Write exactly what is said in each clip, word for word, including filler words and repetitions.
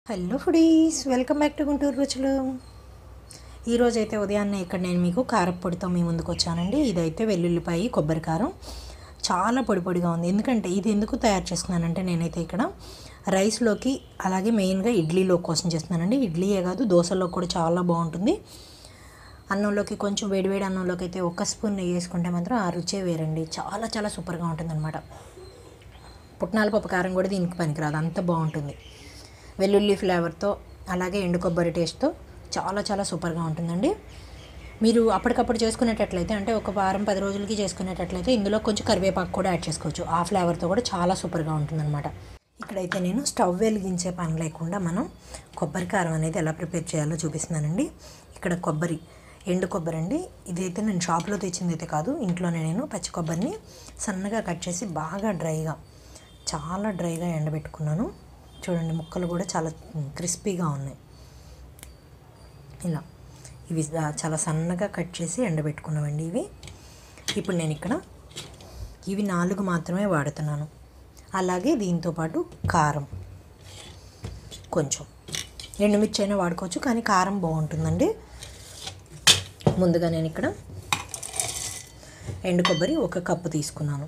Hello foodies, welcome back to Guntur రుచులు. ఈరోజు అయితే ఉదయాన్నే ఇక్కడ నేను మీకు కారప్పొడితో మీ ముందుకు వచ్చానండి. ఇదైతే వెల్లుల్లిపాయ కొబ్బరి కారం చాలా పొడి పొడిగా ఉంది. ఎందుకంటే ఇది ఎందుకు తయారు చేస్తున్నానంటే నేనైతే ఇక్కడ రైస్లోకి అలాగే మెయిన్గా ఇడ్లీలో కోసం చేస్తున్నానండి. ఇడ్లీయే కాదు దోశలో కూడా చాలా బాగుంటుంది. అన్నంలోకి కొంచెం వేడివేడి అన్నంలోకి అయితే ఒక స్పూన్ నెయ్యి వేసుకుంటే మాత్రం ఆ రుచే వేరండి. చాలా చాలా సూపర్గా ఉంటుంది అనమాట. పుట్నాల పప్పు కారం కూడా దీనికి పనికిరాదు, అంత బాగుంటుంది. వెల్లుల్లి ఫ్లేవర్తో అలాగే ఎండు కొబ్బరి టేస్ట్తో చాలా చాలా సూపర్గా ఉంటుందండి. మీరు అప్పటికప్పుడు చేసుకునేటట్లయితే అంటే ఒక వారం పది రోజులకి చేసుకునేటట్లయితే ఇందులో కొంచెం కరివేపాకు కూడా యాడ్ చేసుకోవచ్చు. ఆ ఫ్లేవర్తో కూడా చాలా సూపర్గా ఉంటుందన్నమాట. ఇక్కడైతే నేను స్టవ్ వెలిగించే పని లేకుండా మనం కొబ్బరి కారం అనేది ఎలా ప్రిపేర్ చేయాలో చూపిస్తున్నానండి. ఇక్కడ కొబ్బరి ఎండు కొబ్బరి అండి. ఇదైతే నేను షాప్లో తెచ్చింది అయితే కాదు, ఇంట్లోనే నేను పచ్చి కొబ్బరిని సన్నగా కట్ చేసి బాగా డ్రైగా చాలా డ్రైగా ఎండబెట్టుకున్నాను. చూడండి, ముక్కలు కూడా చాలా క్రిస్పీగా ఉన్నాయి. ఇలా ఇవి చాలా సన్నగా కట్ చేసి ఎండబెట్టుకున్నామండి ఇవి. ఇప్పుడు నేను ఇక్కడ ఇవి నాలుగు మాత్రమే వాడుతున్నాను. అలాగే దీంతోపాటు కారం కొంచెం, ఎండుమిర్చి అయినా వాడుకోవచ్చు, కానీ కారం బాగుంటుందండి. ముందుగా నేను ఇక్కడ ఎండు కొబ్బరి ఒక కప్పు తీసుకున్నాను.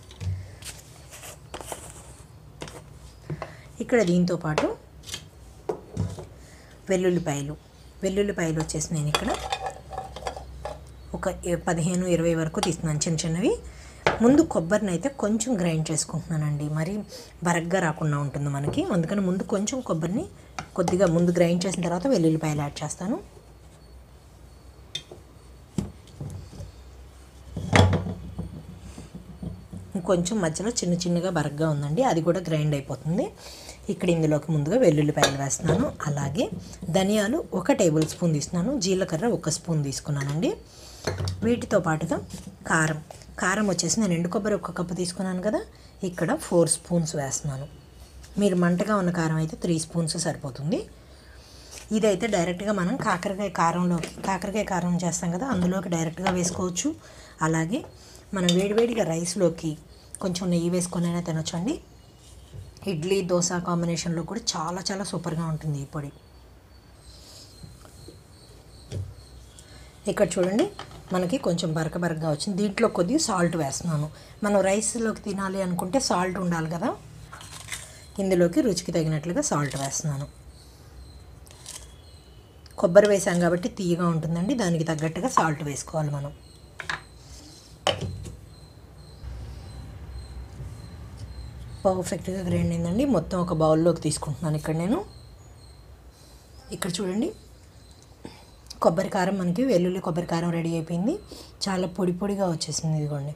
ఇక్కడ దీంతోపాటు వెల్లుల్లిపాయలు వెల్లుల్లిపాయలు వచ్చేసి నేను ఇక్కడ ఒక పదిహేను ఇరవై వరకు తీస్తున్నాను, చిన్న చిన్నవి. ముందు కొబ్బరిని అయితే కొంచెం గ్రైండ్ చేసుకుంటున్నానండి, మరి బరగ్గా రాకుండా ఉంటుంది మనకి. అందుకని ముందు కొంచెం కొబ్బరిని కొద్దిగా ముందు గ్రైండ్ చేసిన తర్వాత వెల్లుల్లిపాయలు యాడ్ చేస్తాను. కొంచెం మధ్యలో చిన్న చిన్నగా బరగ్గా ఉందండి, అది కూడా గ్రైండ్ అయిపోతుంది. ఇక్కడ ఇందులోకి ముందుగా వెల్లుల్లిపాయలు వేస్తున్నాను. అలాగే ధనియాలు ఒక టేబుల్ స్పూన్ తీసుకున్నాను, జీలకర్ర ఒక స్పూన్ తీసుకున్నానండి. వీటితో పాటుగా కారం కారం వచ్చేసి నేను ఎండు కొబ్బరి ఒక కప్పు తీసుకున్నాను కదా, ఇక్కడ ఫోర్ స్పూన్స్ వేస్తున్నాను. మీరు మంటగా ఉన్న కారం అయితే త్రీ స్పూన్స్ సరిపోతుంది. ఇదైతే డైరెక్ట్గా మనం కాకరకాయ కారంలోకి కాకరకాయ కారం చేస్తాం కదా, అందులోకి డైరెక్ట్గా వేసుకోవచ్చు. అలాగే మనం వేడివేడిగా రైస్లోకి కొంచెం నెయ్యి వేసుకొని అయినా తినొచ్చండి. ఇడ్లీ దోశ కాంబినేషన్లో కూడా చాలా చాలా సూపర్గా ఉంటుంది ఈ పొడి. ఇక్కడ చూడండి, మనకి కొంచెం బరక బరకగా వచ్చింది. దీంట్లో కొద్దిగా సాల్ట్ వేస్తున్నాను. మనం రైస్లోకి తినాలి అనుకుంటే సాల్ట్ ఉండాలి కదా, ఇందులోకి రుచికి తగినట్లుగా సాల్ట్ వేస్తున్నాను. కొబ్బరి వేసాం కాబట్టి తీయగా ఉంటుందండి, దానికి తగ్గట్టుగా సాల్ట్ వేసుకోవాలి మనం. పర్ఫెక్ట్గా గ్రైండ్ అయిందండి. మొత్తం ఒక బౌల్లోకి తీసుకుంటున్నాను ఇక్కడ నేను. ఇక్కడ చూడండి, కొబ్బరి కారం మనకి వెల్లుల్లి కొబ్బరి కారం రెడీ అయిపోయింది. చాలా పొడి పొడిగా వచ్చేసింది. ఇదిగోండి,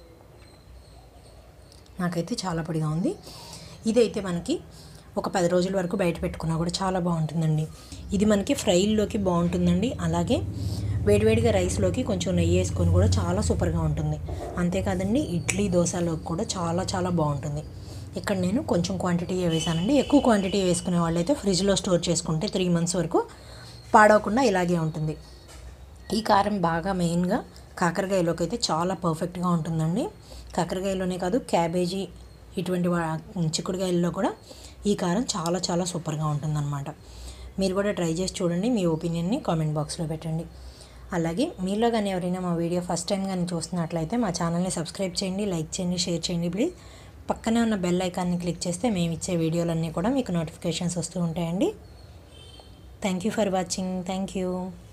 నాకైతే చాలా పొడిగా ఉంది. ఇదైతే మనకి ఒక పది రోజుల వరకు బయట పెట్టుకున్నా కూడా చాలా బాగుంటుందండి. ఇది మనకి ఫ్రైల్లోకి బాగుంటుందండి. అలాగే వేడివేడిగా రైస్లోకి కొంచెం నెయ్యి వేసుకొని కూడా చాలా సూపర్గా ఉంటుంది. అంతేకాదండి, ఇడ్లీ దోశలోకి కూడా చాలా చాలా బాగుంటుంది. ఇక్కడ నేను కొంచెం క్వాంటిటీ వేసానండి. ఎక్కువ క్వాంటిటీ వేసుకునే వాళ్ళైతే ఫ్రిడ్జ్లో స్టోర్ చేసుకుంటే త్రీ మంత్స్ వరకు పాడవకుండా ఇలాగే ఉంటుంది. ఈ కారం బాగా మెయిన్గా కాకరకాయలోకి అయితే చాలా పర్ఫెక్ట్గా ఉంటుందండి. కాకరకాయలోనే కాదు, క్యాబేజీ ఇటువంటి చిక్కుడుకాయల్లో కూడా ఈ కారం చాలా చాలా సూపర్గా ఉంటుందన్నమాట. మీరు కూడా ట్రై చేసి చూడండి, మీ ఒపీనియన్ని కామెంట్ బాక్స్లో పెట్టండి. అలాగే మీలో కానీ ఎవరైనా మా వీడియో ఫస్ట్ టైం కానీ చూస్తున్నట్లయితే మా ఛానల్ని సబ్స్క్రైబ్ చేయండి, లైక్ చేయండి, షేర్ చేయండి ప్లీజ్. పక్కనే ఉన్న బెల్ ఐకాన్ని క్లిక్ చేస్తే మేము ఇచ్చే వీడియోలన్నీ కూడా మీకు నోటిఫికేషన్స్ వస్తూ ఉంటాయండి. Thank you for watching. Thank you.